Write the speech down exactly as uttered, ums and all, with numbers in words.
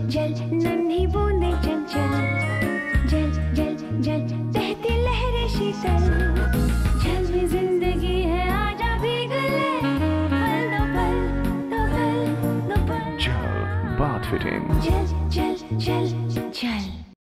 जल नन्ही बूंदे चंचल, जल जल जल बहती लहरें शीतल, जल में जिंदगी है आजा भीग ले, पल दो पल दो पल दो पल। Gel bath fitting. जल जल जल जल